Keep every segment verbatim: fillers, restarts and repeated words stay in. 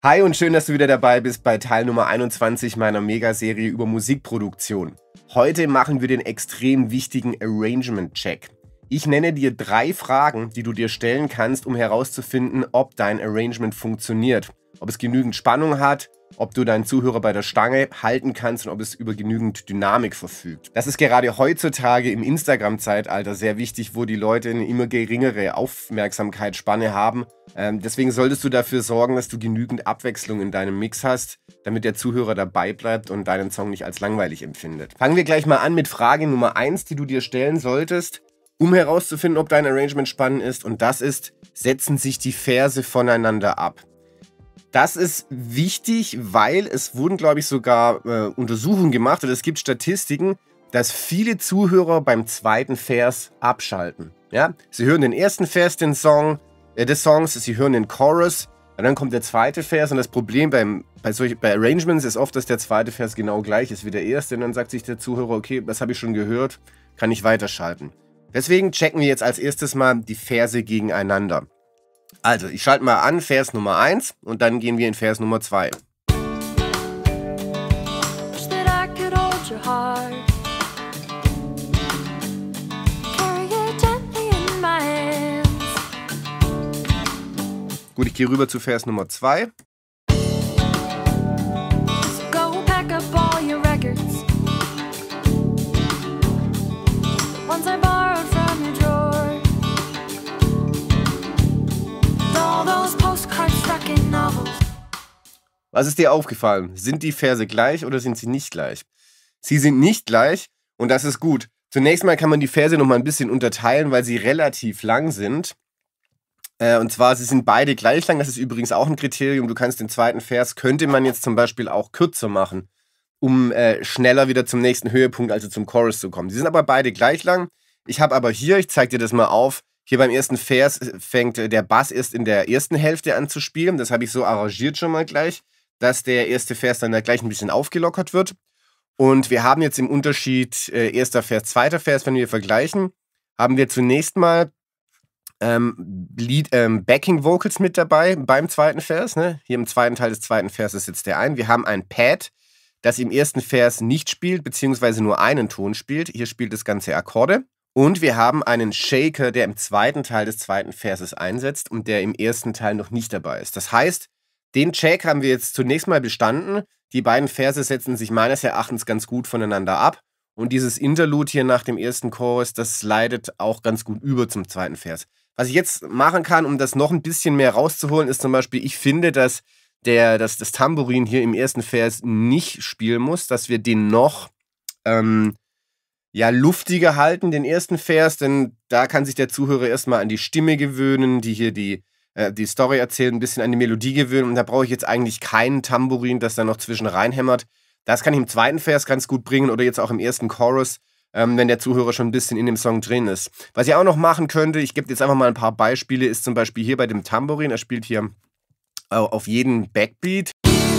Hi und schön, dass du wieder dabei bist bei Teil Nummer einundzwanzig meiner Megaserie über Musikproduktion. Heute machen wir den extrem wichtigen Arrangement-Check. Ich nenne dir drei Fragen, die du dir stellen kannst, um herauszufinden, ob dein Arrangement funktioniert. Ob es genügend Spannung hat, ob du deinen Zuhörer bei der Stange halten kannst und ob es über genügend Dynamik verfügt. Das ist gerade heutzutage im Instagram-Zeitalter sehr wichtig, wo die Leute eine immer geringere Aufmerksamkeitsspanne haben. Ähm, deswegen solltest du dafür sorgen, dass du genügend Abwechslung in deinem Mix hast, damit der Zuhörer dabei bleibt und deinen Song nicht als langweilig empfindet. Fangen wir gleich mal an mit Frage Nummer eins, die du dir stellen solltest, um herauszufinden, ob dein Arrangement spannend ist. Und das ist, setzen sich die Verse voneinander ab? Das ist wichtig, weil es wurden, glaube ich, sogar äh, Untersuchungen gemacht oder es gibt Statistiken, dass viele Zuhörer beim zweiten Vers abschalten. Ja? Sie hören den ersten Vers den Song, äh, des Songs, sie hören den Chorus und dann kommt der zweite Vers und das Problem beim, bei, solch, bei Arrangements ist oft, dass der zweite Vers genau gleich ist wie der erste und dann sagt sich der Zuhörer, okay, das habe ich schon gehört, kann ich weiterschalten. Deswegen checken wir jetzt als erstes mal die Verse gegeneinander. Also, ich schalte mal an Vers Nummer eins und dann gehen wir in Vers Nummer zwei. Gut, ich gehe rüber zu Vers Nummer zwei. Was ist dir aufgefallen? Sind die Verse gleich oder sind sie nicht gleich? Sie sind nicht gleich und das ist gut. Zunächst mal kann man die Verse noch mal ein bisschen unterteilen, weil sie relativ lang sind. Äh, und zwar, sie sind beide gleich lang. Das ist übrigens auch ein Kriterium. Du kannst den zweiten Vers, könnte man jetzt zum Beispiel auch kürzer machen, um äh, schneller wieder zum nächsten Höhepunkt, also zum Chorus zu kommen. Sie sind aber beide gleich lang. Ich habe aber hier, ich zeige dir das mal auf, hier beim ersten Vers fängt der Bass erst in der ersten Hälfte an zu spielen. Das habe ich so arrangiert schon mal gleich, dass der erste Vers dann da gleich ein bisschen aufgelockert wird. Und wir haben jetzt im Unterschied äh, erster Vers, zweiter Vers, wenn wir vergleichen, haben wir zunächst mal ähm, Lead, ähm, Backing Vocals mit dabei beim zweiten Vers. Ne? Hier im zweiten Teil des zweiten Verses sitzt der ein. Wir haben ein Pad, das im ersten Vers nicht spielt, beziehungsweise nur einen Ton spielt. Hier spielt das Ganze Akkorde. Und wir haben einen Shaker, der im zweiten Teil des zweiten Verses einsetzt und der im ersten Teil noch nicht dabei ist. Das heißt, den Check haben wir jetzt zunächst mal bestanden. Die beiden Verse setzen sich meines Erachtens ganz gut voneinander ab. Und dieses Interlude hier nach dem ersten Chorus, das slidet auch ganz gut über zum zweiten Vers. Was ich jetzt machen kann, um das noch ein bisschen mehr rauszuholen, ist zum Beispiel, ich finde, dass, der, dass das Tambourin hier im ersten Vers nicht spielen muss, dass wir den noch ähm, ja, luftiger halten, den ersten Vers, denn da kann sich der Zuhörer erstmal an die Stimme gewöhnen, die hier die die Story erzählt, ein bisschen an die Melodie gewöhnen und da brauche ich jetzt eigentlich keinen Tambourin, das da noch zwischen reinhämmert. Das kann ich im zweiten Vers ganz gut bringen oder jetzt auch im ersten Chorus, ähm, wenn der Zuhörer schon ein bisschen in dem Song drin ist. Was ich auch noch machen könnte, ich gebe jetzt einfach mal ein paar Beispiele, ist zum Beispiel hier bei dem Tambourin, er spielt hier auf jeden Backbeat.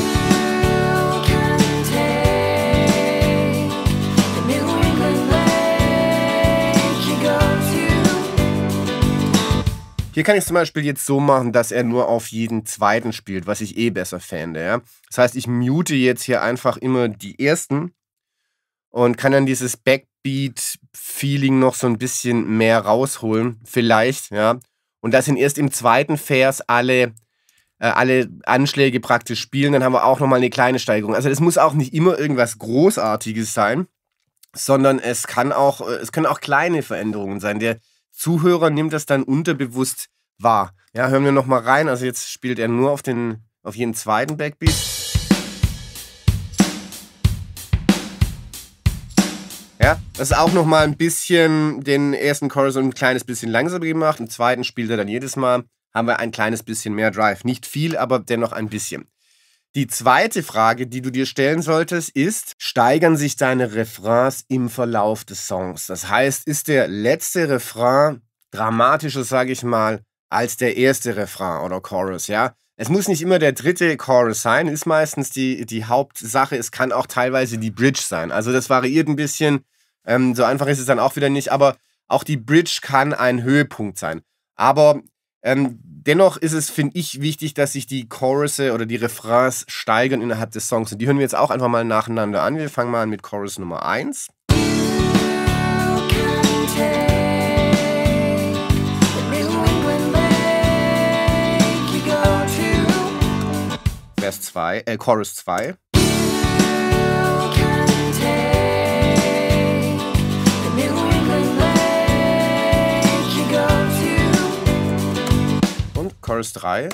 Hier kann ich es zum Beispiel jetzt so machen, dass er nur auf jeden zweiten spielt, was ich eh besser fände. Ja? Das heißt, ich mute jetzt hier einfach immer die ersten und kann dann dieses Backbeat-Feeling noch so ein bisschen mehr rausholen, vielleicht. Ja? Und das sind erst im zweiten Vers alle, äh, alle Anschläge praktisch spielen. Dann haben wir auch nochmal eine kleine Steigerung. Also es muss auch nicht immer irgendwas Großartiges sein, sondern es kann auch, es können auch kleine Veränderungen sein. Der Zuhörer nimmt das dann unterbewusst wahr. Ja, hören wir nochmal rein. Also jetzt spielt er nur auf, den, auf jeden zweiten Backbeat. Ja, das ist auch nochmal ein bisschen den ersten Chorus ein kleines bisschen langsamer gemacht. Im zweiten spielt er dann jedes Mal. Haben wir ein kleines bisschen mehr Drive. Nicht viel, aber dennoch ein bisschen. Die zweite Frage, die du dir stellen solltest, ist, steigern sich deine Refrains im Verlauf des Songs? Das heißt, ist der letzte Refrain dramatischer, sage ich mal, als der erste Refrain oder Chorus, ja? Es muss nicht immer der dritte Chorus sein, ist meistens die, die Hauptsache. Es kann auch teilweise die Bridge sein. Also das variiert ein bisschen. Ähm, so einfach ist es dann auch wieder nicht. Aber auch die Bridge kann ein Höhepunkt sein. Aber ähm, dennoch ist es, finde ich, wichtig, dass sich die Chorusse oder die Refrains steigern innerhalb des Songs. Und die hören wir jetzt auch einfach mal nacheinander an. Wir fangen mal an mit Chorus Nummer eins. Vers zwei, äh, Chorus zwei. Und Chorus drei.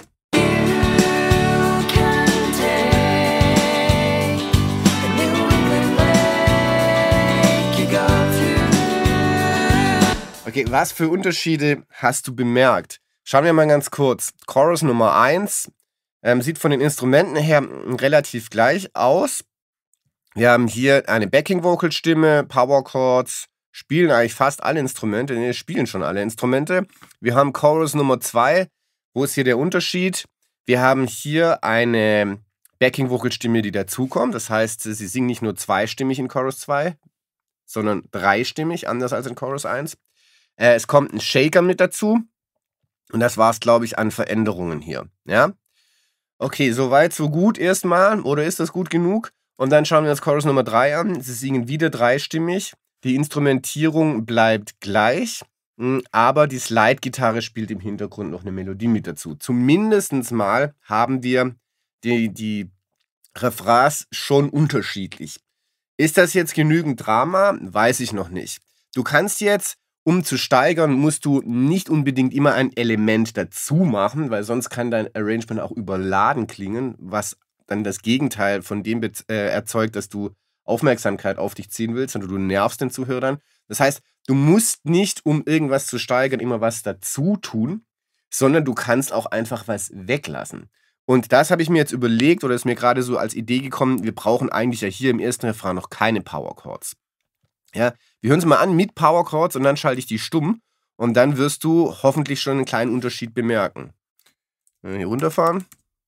Okay, was für Unterschiede hast du bemerkt? Schauen wir mal ganz kurz. Chorus Nummer eins ähm, sieht von den Instrumenten her relativ gleich aus. Wir haben hier eine Backing-Vocal-Stimme, Power Chords, spielen eigentlich fast alle Instrumente, ne, spielen schon alle Instrumente. Wir haben Chorus Nummer zwei. Wo ist hier der Unterschied? Wir haben hier eine Backing-Vocal-Stimme, die dazukommt. Das heißt, sie singen nicht nur zweistimmig in Chorus zwei, sondern dreistimmig, anders als in Chorus eins. Äh, es kommt ein Shaker mit dazu. Und das war es, glaube ich, an Veränderungen hier. Ja? Okay, soweit, so gut erstmal. Oder ist das gut genug? Und dann schauen wir uns Chorus Nummer drei an. Sie singen wieder dreistimmig. Die Instrumentierung bleibt gleich. Aber die Slide-Gitarre spielt im Hintergrund noch eine Melodie mit dazu. Zumindest mal haben wir die, die Refrains schon unterschiedlich. Ist das jetzt genügend Drama? Weiß ich noch nicht. Du kannst jetzt, um zu steigern, musst du nicht unbedingt immer ein Element dazu machen, weil sonst kann dein Arrangement auch überladen klingen, was dann das Gegenteil von dem äh, erzeugt, dass du Aufmerksamkeit auf dich ziehen willst und du nervst den Zuhörern. Das heißt, du musst nicht, um irgendwas zu steigern, immer was dazu tun, sondern du kannst auch einfach was weglassen. Und das habe ich mir jetzt überlegt oder ist mir gerade so als Idee gekommen, wir brauchen eigentlich ja hier im ersten Refrain noch keine Power Chords. Ja, wir hören es mal an mit Power Chords und dann schalte ich die stumm und dann wirst du hoffentlich schon einen kleinen Unterschied bemerken. Wenn wir hier runterfahren.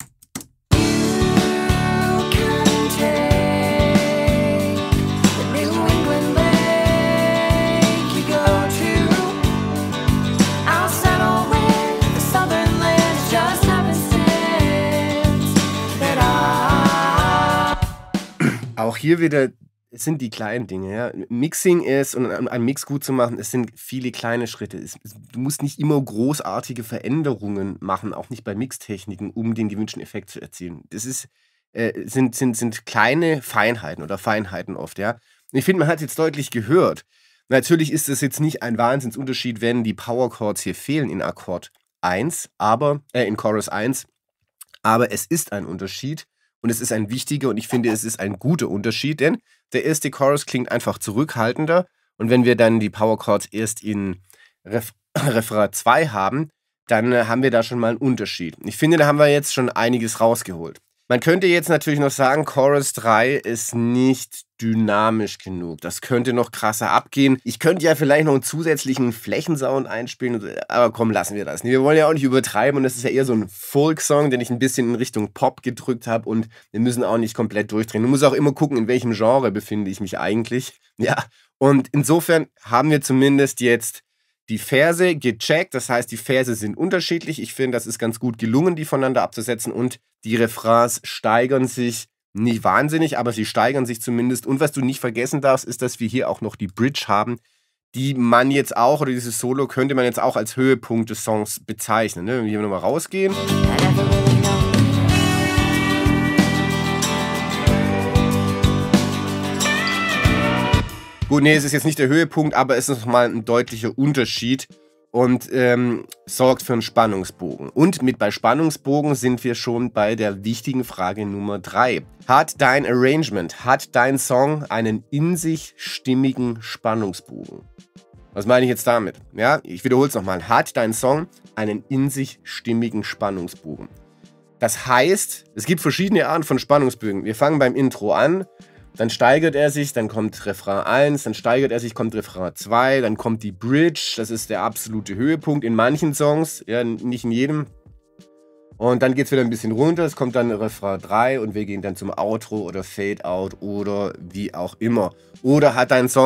Auch hier wieder, es sind die kleinen Dinge. Ja. Mixing ist, und einen Mix gut zu machen, es sind viele kleine Schritte. Es, es, du musst nicht immer großartige Veränderungen machen, auch nicht bei Mixtechniken, um den gewünschten Effekt zu erzielen. Das ist, äh, sind, sind, sind kleine Feinheiten oder Feinheiten oft. Ja. Und ich finde, man hat es jetzt deutlich gehört. Natürlich ist es jetzt nicht ein Wahnsinnsunterschied, wenn die Power Chords hier fehlen in Akkord eins, aber, äh, in Chorus eins, aber es ist ein Unterschied. Und es ist ein wichtiger und ich finde, es ist ein guter Unterschied, denn der erste Chorus klingt einfach zurückhaltender und wenn wir dann die Power Chords erst in Ref Refrain zwei haben, dann äh, haben wir da schon mal einen Unterschied. Ich finde, da haben wir jetzt schon einiges rausgeholt. Man könnte jetzt natürlich noch sagen, Chorus drei ist nicht dynamisch genug. Das könnte noch krasser abgehen. Ich könnte ja vielleicht noch einen zusätzlichen Flächensound einspielen, aber komm, lassen wir das. Wir wollen ja auch nicht übertreiben und das ist ja eher so ein Folk-Song, den ich ein bisschen in Richtung Pop gedrückt habe und wir müssen auch nicht komplett durchdrehen. Du musst auch immer gucken, in welchem Genre befinde ich mich eigentlich. Ja, und insofern haben wir zumindest jetzt die Verse gecheckt, das heißt, die Verse sind unterschiedlich. Ich finde, das ist ganz gut gelungen, die voneinander abzusetzen und die Refrains steigern sich nicht wahnsinnig, aber sie steigern sich zumindest. Und was du nicht vergessen darfst, ist, dass wir hier auch noch die Bridge haben, die man jetzt auch, oder dieses Solo könnte man jetzt auch als Höhepunkt des Songs bezeichnen. Ne? Wenn wir hier nochmal rausgehen. Gut, nee, es ist jetzt nicht der Höhepunkt, aber es ist nochmal ein deutlicher Unterschied und ähm, sorgt für einen Spannungsbogen. Und mit bei Spannungsbogen sind wir schon bei der wichtigen Frage Nummer drei. Hat dein Arrangement, hat dein Song einen in sich stimmigen Spannungsbogen? Was meine ich jetzt damit? Ja, ich wiederhole es nochmal. Hat dein Song einen in sich stimmigen Spannungsbogen? Das heißt, es gibt verschiedene Arten von Spannungsbögen. Wir fangen beim Intro an. Dann steigert er sich, dann kommt Refrain eins, dann steigert er sich, kommt Refrain zwei, dann kommt die Bridge, das ist der absolute Höhepunkt in manchen Songs, ja, nicht in jedem. Und dann geht es wieder ein bisschen runter, es kommt dann Refrain drei und wir gehen dann zum Outro oder Fade Out oder wie auch immer. Oder hat dein Song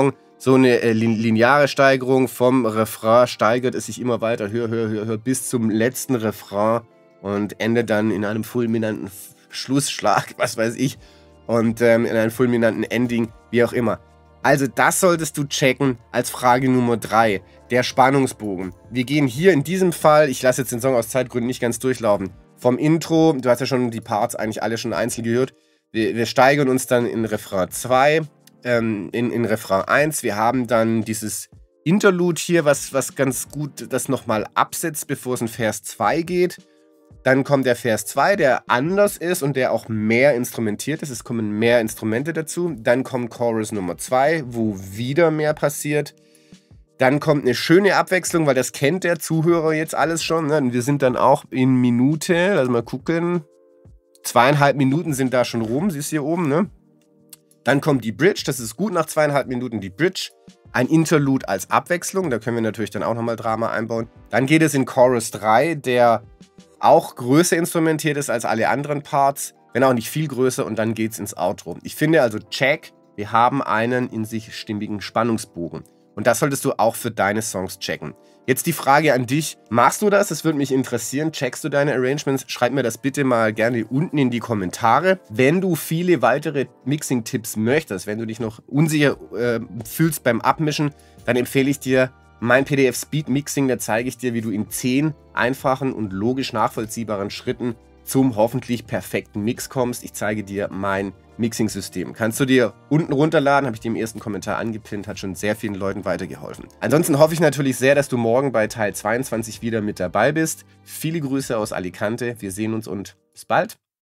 so eine äh, lineare Steigerung vom Refrain, steigert es sich immer weiter, höher, höher, höher, höher, bis zum letzten Refrain und endet dann in einem fulminanten Schlussschlag, was weiß ich, und ähm, in einem fulminanten Ending, wie auch immer. Also das solltest du checken als Frage Nummer drei, der Spannungsbogen. Wir gehen hier in diesem Fall, ich lasse jetzt den Song aus Zeitgründen nicht ganz durchlaufen, vom Intro, du hast ja schon die Parts eigentlich alle schon einzeln gehört, wir, wir steigern uns dann in Refrain zwei, ähm, in, in Refrain eins, wir haben dann dieses Interlude hier, was, was ganz gut das nochmal absetzt, bevor es in Vers zwei geht. Dann kommt der Vers zwei, der anders ist und der auch mehr instrumentiert ist. Es kommen mehr Instrumente dazu. Dann kommt Chorus Nummer zwei, wo wieder mehr passiert. Dann kommt eine schöne Abwechslung, weil das kennt der Zuhörer jetzt alles schon. Ne? Wir sind dann auch in Minute, lass mal gucken, zweieinhalb Minuten sind da schon rum, siehst du hier oben. Ne? Dann kommt die Bridge, das ist gut nach zweieinhalb Minuten die Bridge. Ein Interlude als Abwechslung, da können wir natürlich dann auch nochmal Drama einbauen. Dann geht es in Chorus drei, der auch größer instrumentiert ist als alle anderen Parts, wenn auch nicht viel größer, und dann geht's ins Outro. Ich finde also, check, wir haben einen in sich stimmigen Spannungsbogen. Und das solltest du auch für deine Songs checken. Jetzt die Frage an dich, machst du das? Das würde mich interessieren. Checkst du deine Arrangements? Schreib mir das bitte mal gerne unten in die Kommentare. Wenn du viele weitere Mixing-Tipps möchtest, wenn du dich noch unsicher äh, fühlst beim Abmischen, dann empfehle ich dir mein P D F Speed Mixing. Da zeige ich dir, wie du in zehn einfachen und logisch nachvollziehbaren Schritten zum hoffentlich perfekten Mix kommst. Ich zeige dir mein Mixing-System. Kannst du dir unten runterladen, habe ich dir im ersten Kommentar angepinnt, hat schon sehr vielen Leuten weitergeholfen. Ansonsten hoffe ich natürlich sehr, dass du morgen bei Teil zweiundzwanzig wieder mit dabei bist. Viele Grüße aus Alicante, wir sehen uns und bis bald.